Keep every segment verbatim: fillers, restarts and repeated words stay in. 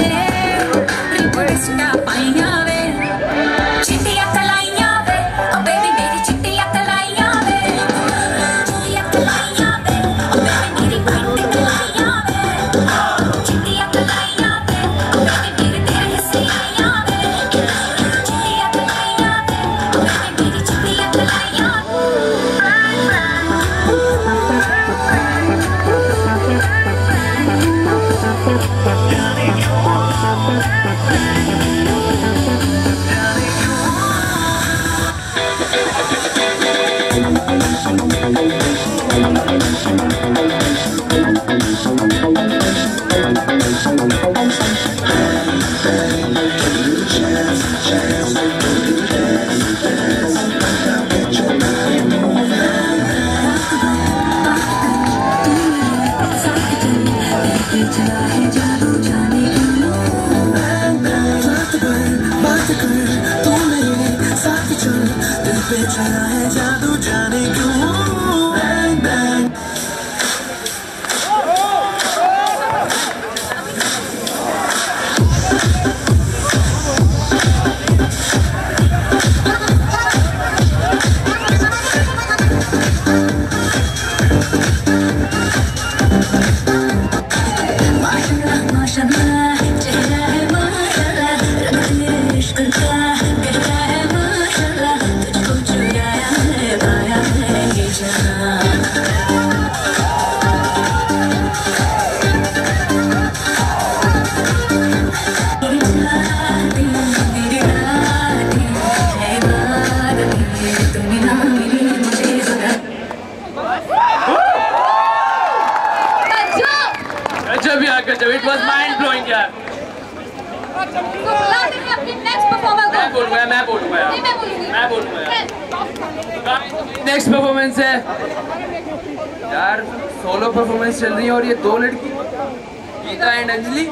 It was mind blowing यार। मैं बोलूँगा मैं बोलूँगा यार मैं बोलूँगा यार। नेक्स्ट परफॉर्मेंस है यार, सोलो परफॉर्मेंस चल रही है और ये दो लड़की Geeta and Anjali.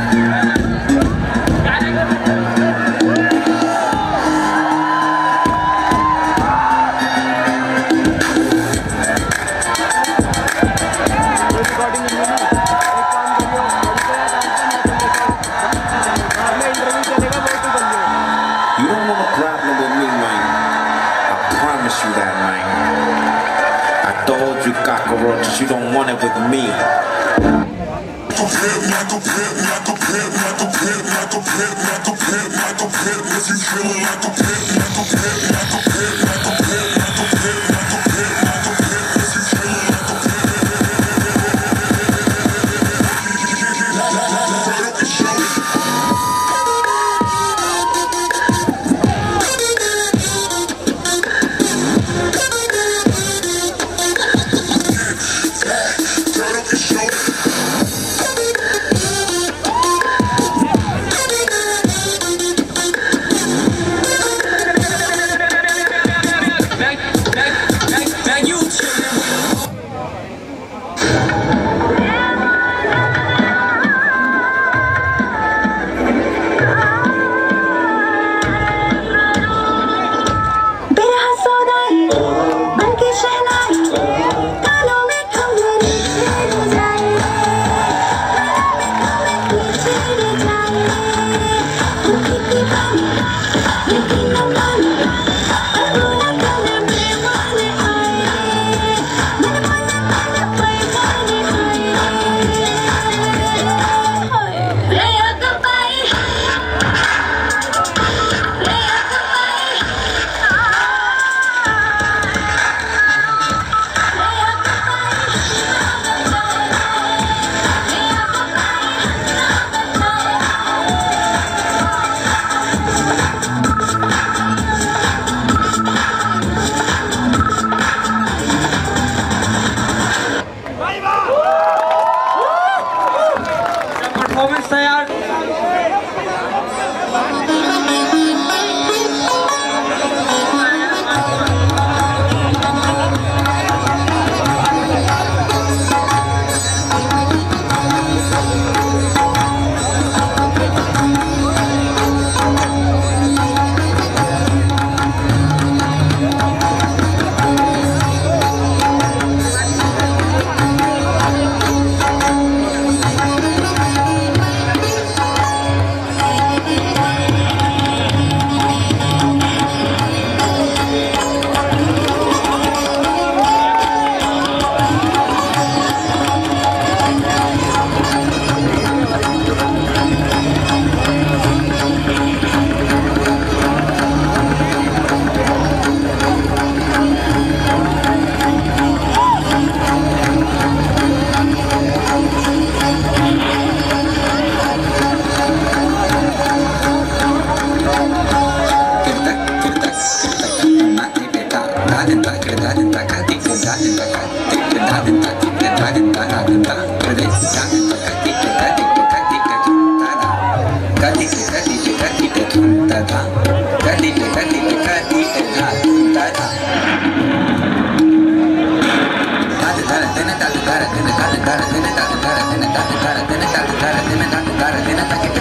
Cockroaches, you don't want it with me.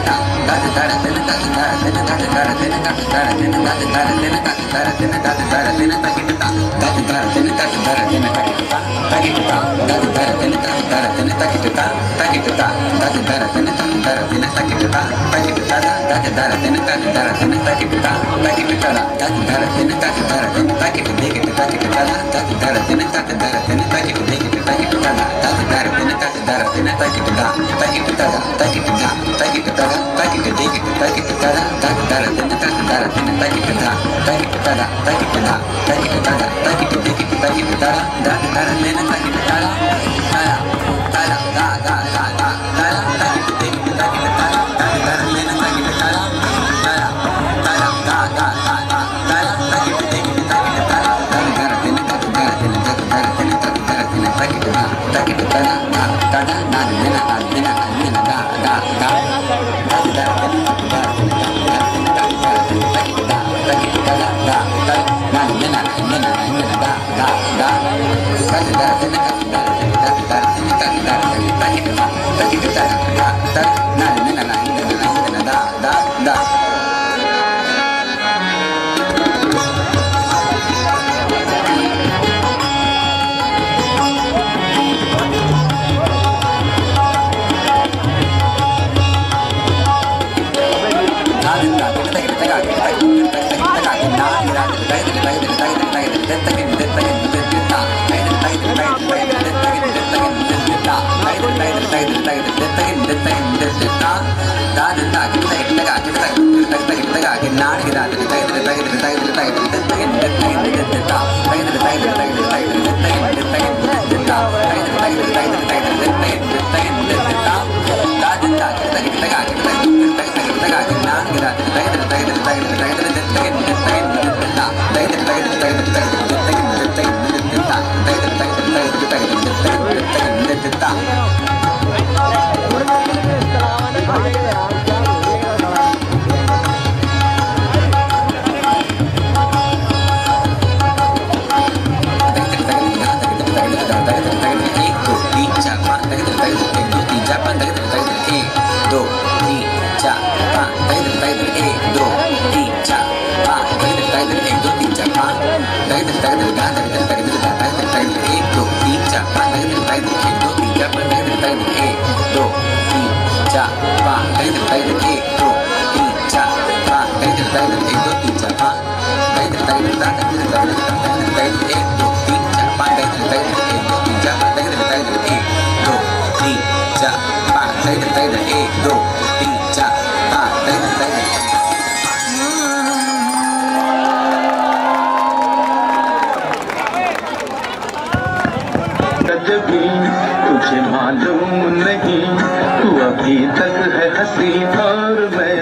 तुझे मालूम नहीं तू अभी तक है हंसी और मैं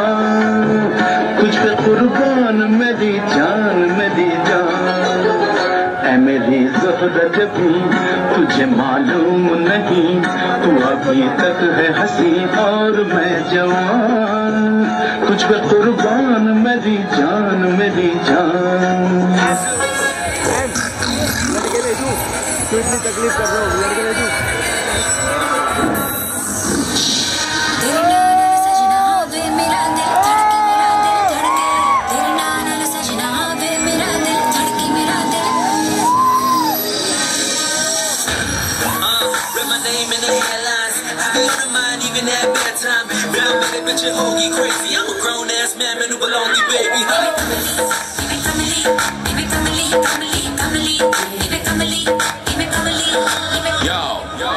जवान, तुझ पे कुर्बान मेरी जान मेरी जान। ऐ मेरी ज़ोहरत भी तुझे मालूम नहीं तू अभी तक है हंसी और मैं जवान, तुझ पे कुर्बान मेरी जान मेरी जान। तू इतनी तकलीफ कर रहा हूँ लड़के ले होगी crazy, I'm a grown ass man, man who belong to baby. Yo, yo,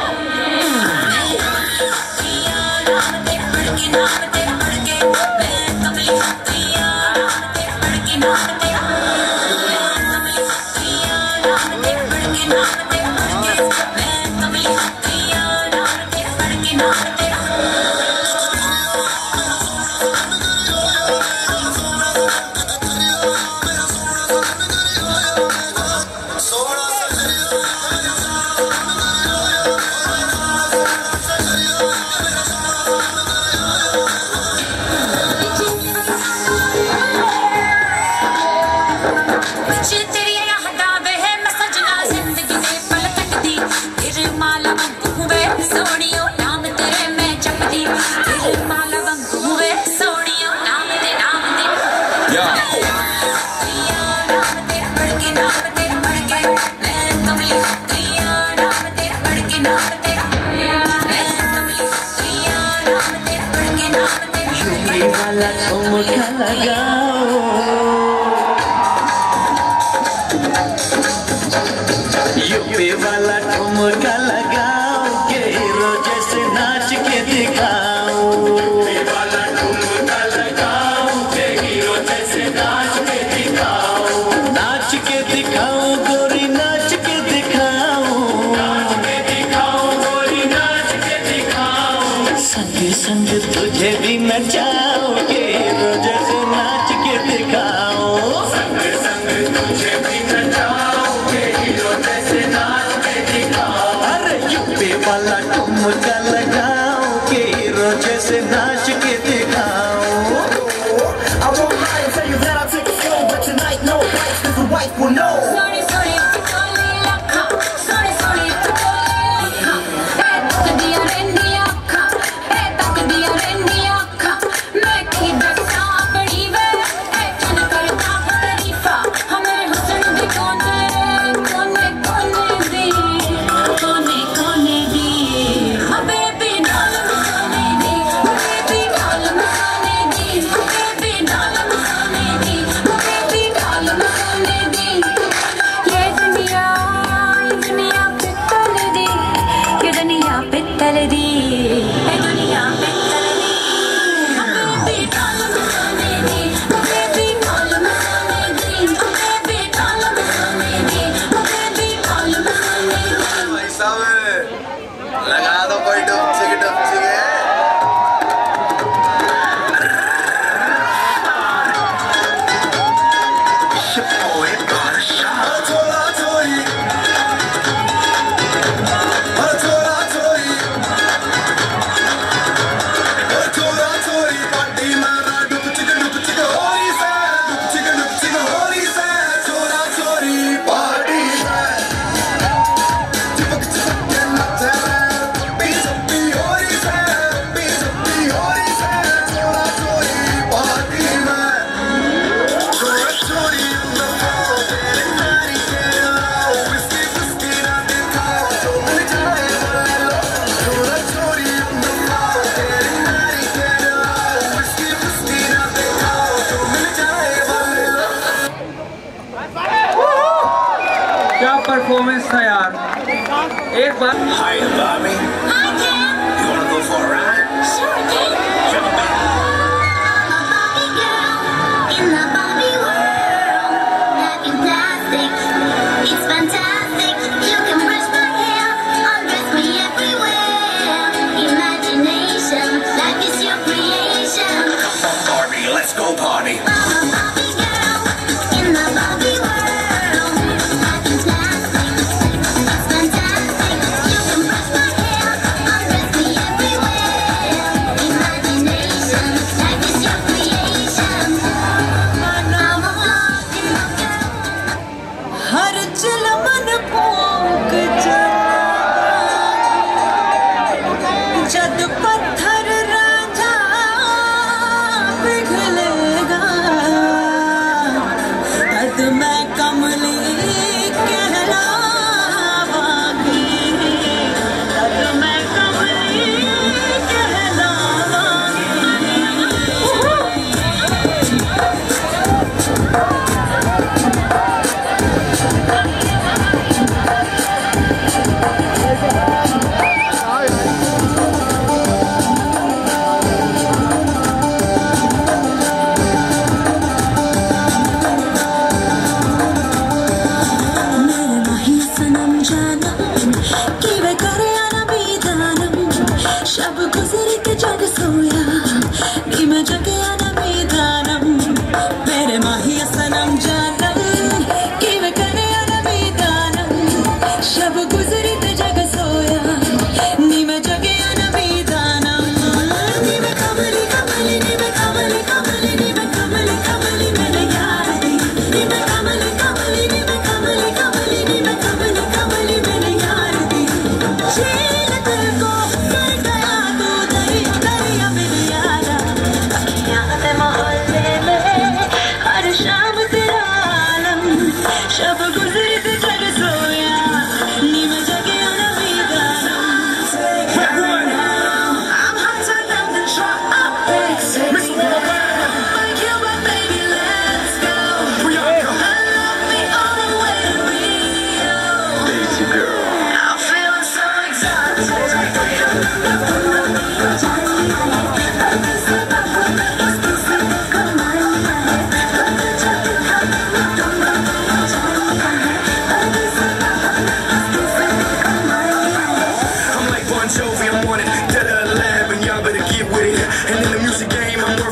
सोनियो नाम तेरे मैं जपदी, दिल माला वाला ठुमका लगाओ, यूपी वाला ठुमका लगाओ के हीरो जैसे नाच के दिखाओ, यूपी वाला ठुमका लगाओ के हीरो जैसे नाच के दिखाओ, नाच के दिखाओ गोरी नाच के दिखाओ, नाच के दिखाओ गोरी नाच के दिखाओ, संग संग तुझे भी नचाओ के हीरो जैसे नाच के दिखाओ, संग संग तुझे भी नचाओ के हीरो जैसे नाच के दिखाओ, अरे यूपी वाला ठुमका लगाओ के हीरो जैसे नाच के दिखाओ। I won't lie and tell you that I took it slow, but tonight no fights, cause the wife will know. Sorry, sorry, totally lakha. Sorry, sorry, totally lakha. Hey, tak diya rendi akha. Hey, tak diya rendi akha. Main ki dasa badi ve. Hey, chal karta tarifa. Hamare husn di kone, kone kone di, kone kone di. My baby doll masane di, my baby doll masane di, my baby doll masane di, my baby doll masane di. ये दुनिया, ये दुनिया पित्तल दी, ये दुनिया पित्तल दी, ये दुनिया पित्तल दी. My baby doll masane di, my baby doll masane di, my baby doll masane di, my baby doll masane di. भाई साहब लगा दो कोई डुमचिक डुमचिक है छोरा छोरी छोरा छोरी छोरा छोरी पार्टी मारा डुमचिक डुमचिक होली से डुमचिक डुमचिक होली से छोरा छोरी पार्टी से चिपक चिपक के नचे बीसप्पी होली से बीसप्पी होली से छोरा छोरी पार्टी में छोरा छोरी क्या परफॉर्मेंस था यार, एक बार Hi, Bobby. Hi, Ken. You wanna go for a ride? Sure, Ken. Jump in. I'm a Barbie girl in the Barbie world. Having plastic, it's fantastic. You can brush my hair, undress me everywhere. Imagination, life is your creation. Come on, Barbie, let's go party. I'm a Barbie girl in the Barbie world. Having plastic, it's fantastic. You can brush my hair, undress me everywhere. Imagination, life is your creation. I'm a Barbie girl. हर चिल मन पोक जद पत्थर राजा पिघलेगा, तद मैं कमली कहलावांगी, तद मैं कमली कहलावांगी.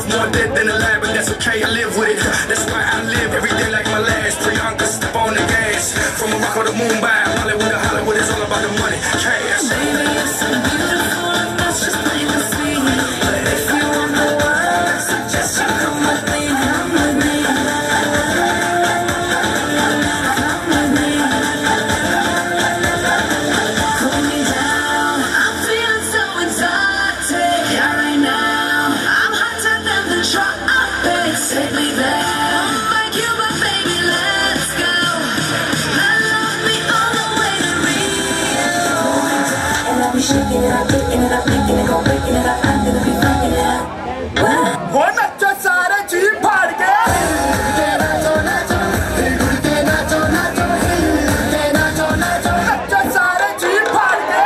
earth, more dead than alive, but that's okay, I live with it. That's why I live every day like my last. Priyanka, step on the gas. From Morocco to Mumbai, Hollywood to Hollywood, it's all about the money, cash. Baby, it's so beautiful, that's just plain to see. But if you want the world, I suggest you come with me, come with me. Come with me. Cool me down, I'm feeling so exotic. Yeah, right now, I'm hotter than the tropics. Take me there. Like you, but baby, let's go. Let love be all the way to Rio. And I'll be shaking it up, picking it up, picking it up, breaking it up. I'm gonna be fucking it up. What? वो नच्चो सारे jeep फाड़ के नाचो नाचो नाचो नाचो नाचो नाचो नच्चो सारे jeep फाड़ के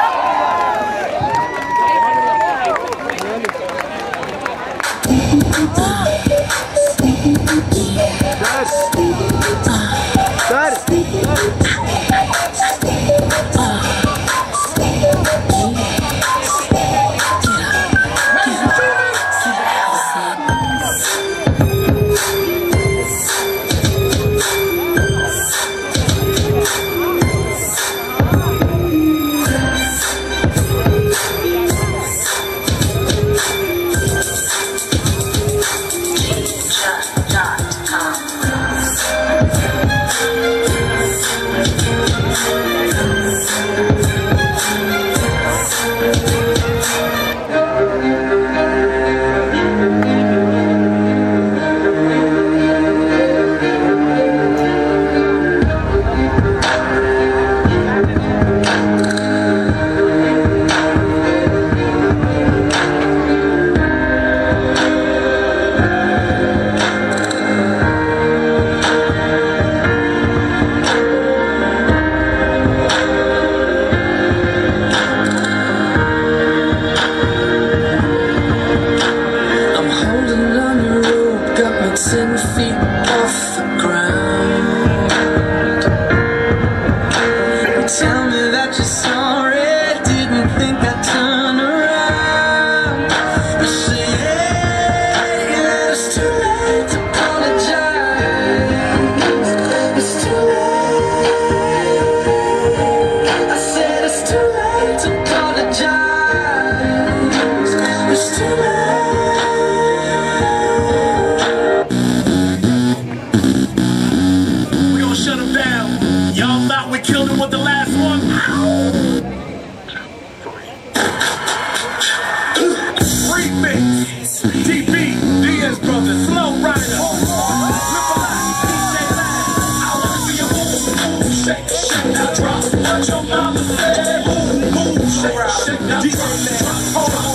Ten feet off the ground. Tell me that you're sorry. Didn't think I'd turn around. You say yeah, it's too late to apologize. It's too late. I said it's too late to apologize. It's too late. Shut him down. Y'all thought we killed him with the last one? Remix. D B, Diaz Brothers, Slow Rider. D J Lad. I wanna be a move, move, shake, shake, now drop. What your mama said. Move, move, shake, shake, now drop. Hold on.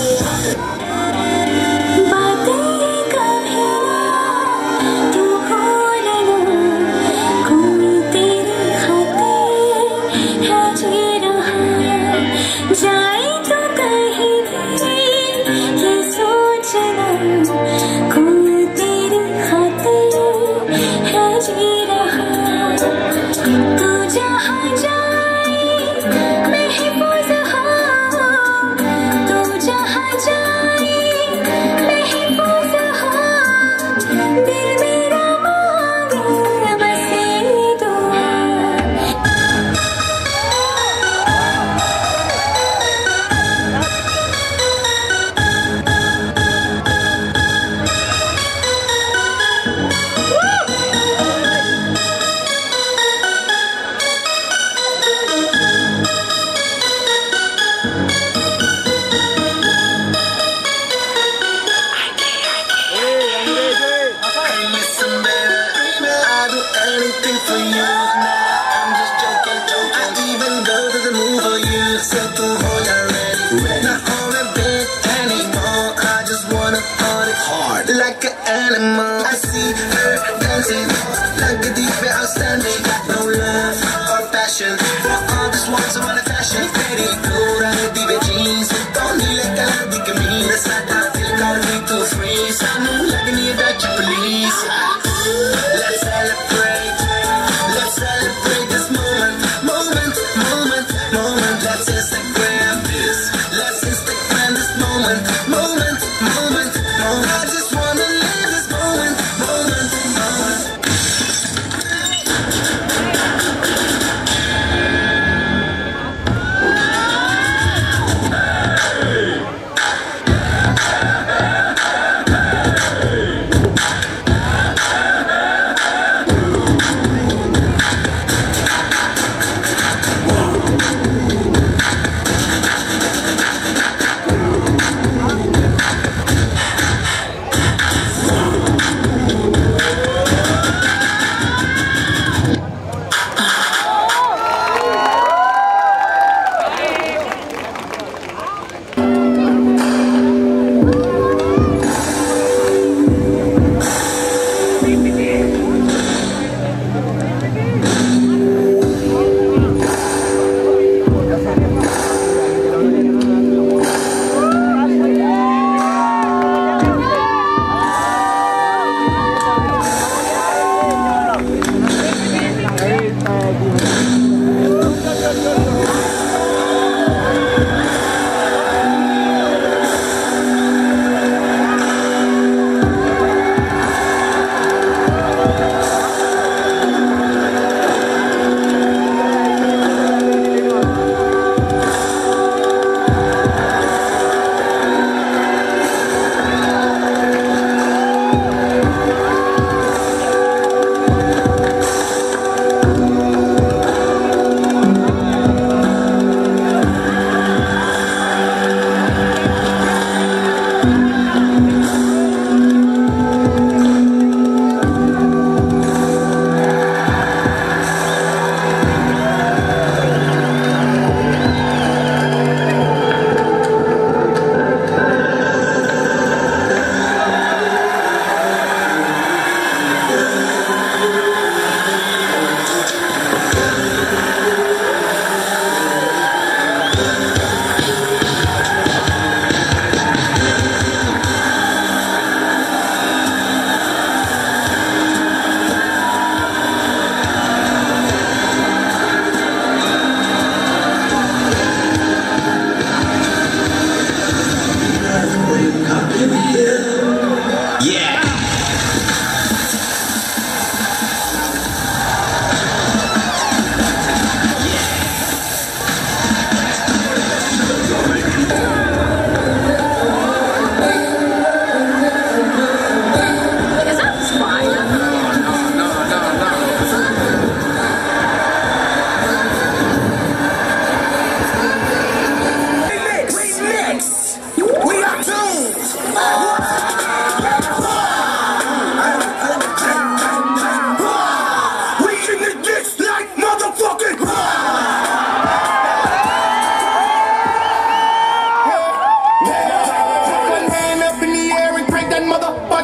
Like an animal, I see her dancing like a deep outstanding. No love or passion, all this wants on a fashion. Very cool, I need the jeans. Don't need like a lot of me. That's not how I feel, got me to freeze. I'm like a near that police. Let's celebrate, let's celebrate this moment, moment, moment, moment. Let's Instagram this, let's Instagram this moment, moment, moment, moment. I just wanna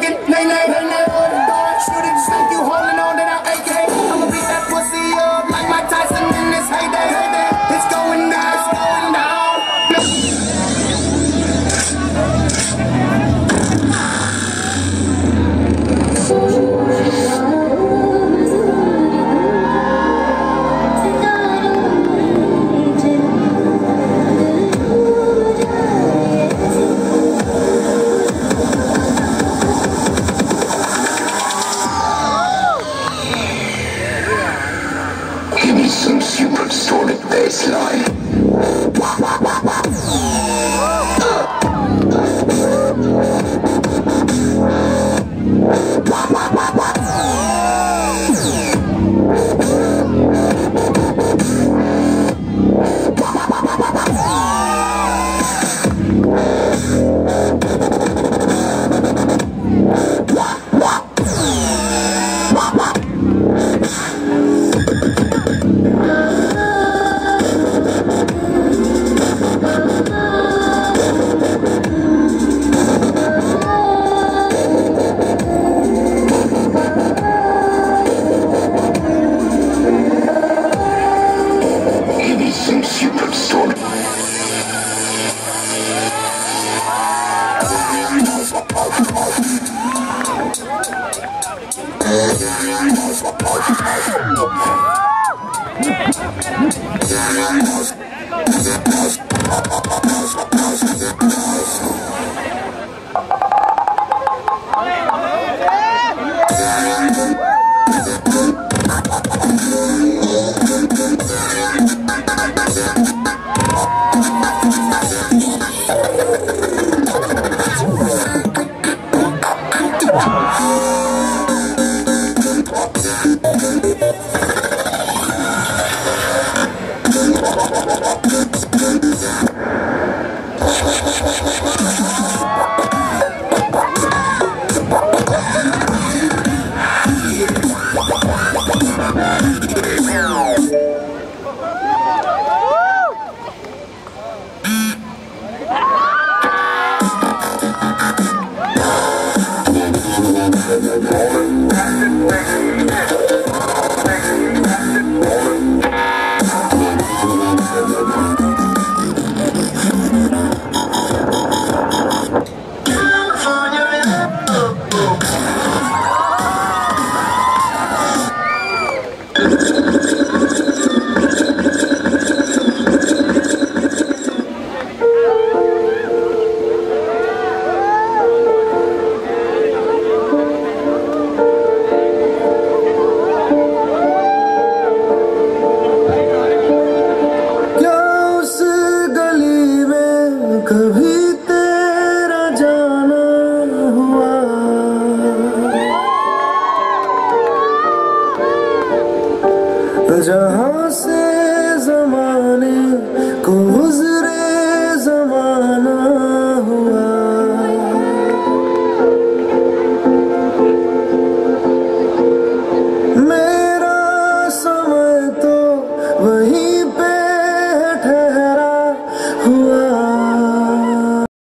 thinking, nay, nay, nay, nay, or the door, shoot it, shoot you holding on to that A K. I'ma beat that pussy up like Mike Tyson in this heyday, heyday. It's going down, it's going down. Give me some supersonic bassline. जहाँ से ज़माने